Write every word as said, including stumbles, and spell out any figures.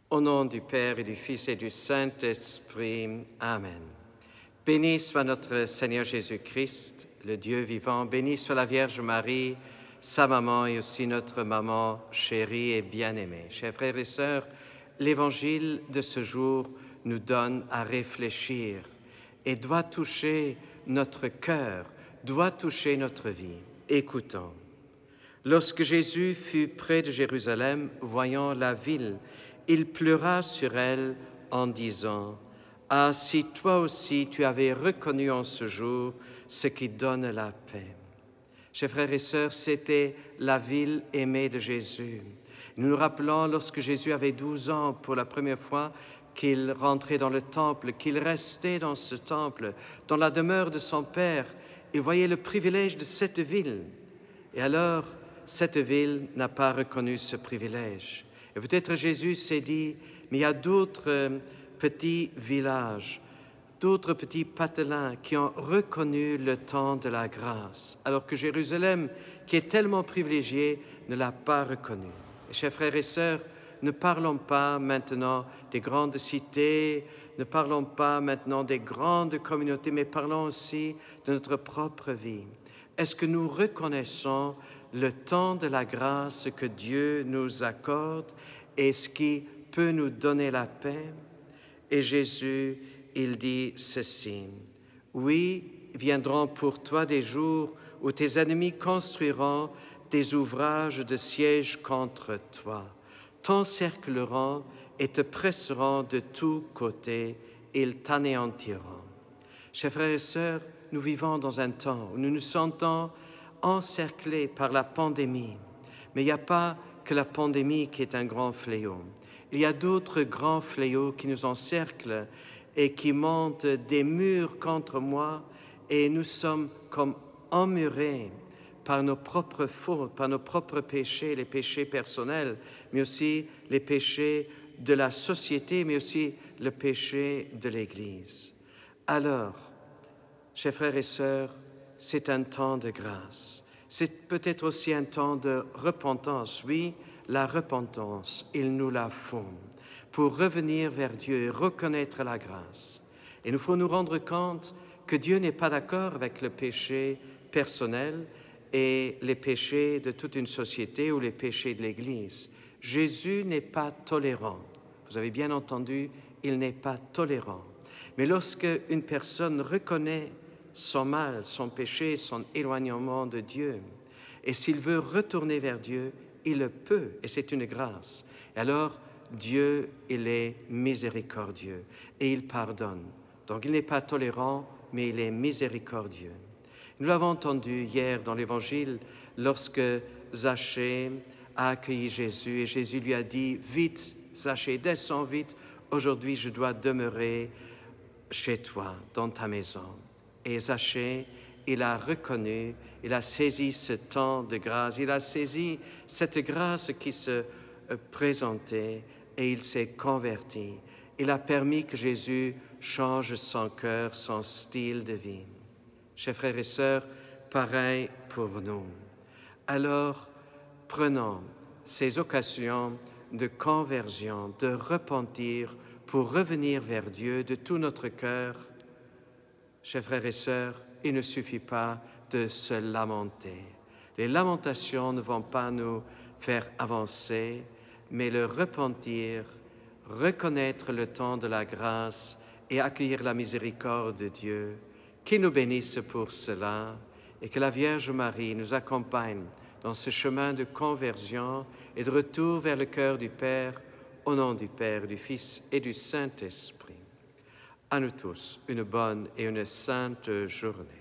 Au nom du Père et du Fils et du Saint-Esprit. Amen. Béni soit notre Seigneur Jésus-Christ, le Dieu vivant. Béni soit la Vierge Marie, sa maman et aussi notre maman chérie et bien-aimée. Chers frères et sœurs, l'Évangile de ce jour nous donne à réfléchir et doit toucher notre cœur, doit toucher notre vie. Écoutons. Lorsque Jésus fut près de Jérusalem, voyant la ville, il pleura sur elle en disant « Ah, si toi aussi tu avais reconnu en ce jour ce qui donne la paix !» Chers frères et sœurs, c'était la ville aimée de Jésus. Nous nous rappelons lorsque Jésus avait douze ans, pour la première fois, qu'il rentrait dans le temple, qu'il restait dans ce temple, dans la demeure de son Père. Il voyait le privilège de cette ville. Et alors, cette ville n'a pas reconnu ce privilège. Et peut-être Jésus s'est dit, mais il y a d'autres petits villages, d'autres petits patelins qui ont reconnu le temps de la grâce, alors que Jérusalem, qui est tellement privilégiée, ne l'a pas reconnu. Et chers frères et sœurs, ne parlons pas maintenant des grandes cités, ne parlons pas maintenant des grandes communautés, mais parlons aussi de notre propre vie. Est-ce que nous reconnaissons le temps de la grâce que Dieu nous accorde et ce qui peut nous donner la paix? Et Jésus, il dit ceci, « Oui, viendront pour toi des jours où tes ennemis construiront des ouvrages de siège contre toi, t'encercleront et te presseront de tous côtés, ils t'anéantiront. » Chers frères et sœurs, nous vivons dans un temps où nous nous sentons encerclés par la pandémie. Mais il n'y a pas que la pandémie qui est un grand fléau. Il y a d'autres grands fléaux qui nous encerclent et qui montent des murs contre moi, et nous sommes comme emmurés par nos propres fautes, par nos propres péchés, les péchés personnels, mais aussi les péchés de la société, mais aussi le péché de l'Église. Alors, chers frères et sœurs, c'est un temps de grâce. C'est peut-être aussi un temps de repentance. Oui, la repentance, il nous la faut pour revenir vers Dieu et reconnaître la grâce. Et nous faut nous rendre compte que Dieu n'est pas d'accord avec le péché personnel et les péchés de toute une société ou les péchés de l'Église. Jésus n'est pas tolérant. Vous avez bien entendu, il n'est pas tolérant. Mais lorsque une personne reconnaît son mal, son péché, son éloignement de Dieu, et s'il veut retourner vers Dieu, il le peut, et c'est une grâce. Et alors, Dieu, il est miséricordieux, et il pardonne. Donc, il n'est pas tolérant, mais il est miséricordieux. Nous l'avons entendu hier dans l'Évangile, lorsque Zachée a accueilli Jésus, et Jésus lui a dit, « Vite, Zachée, descends vite, aujourd'hui je dois demeurer chez toi, dans ta maison. » Et Zachée, il a reconnu, il a saisi ce temps de grâce, il a saisi cette grâce qui se présentait et il s'est converti. Il a permis que Jésus change son cœur, son style de vie. Chers frères et sœurs, pareil pour nous. Alors, prenons ces occasions de conversion, de repentir pour revenir vers Dieu de tout notre cœur. Chers frères et sœurs, il ne suffit pas de se lamenter. Les lamentations ne vont pas nous faire avancer, mais le repentir, reconnaître le temps de la grâce et accueillir la miséricorde de Dieu, qu'il nous bénisse pour cela et que la Vierge Marie nous accompagne dans ce chemin de conversion et de retour vers le cœur du Père, au nom du Père, du Fils et du Saint-Esprit. À nous tous, une bonne et une sainte journée.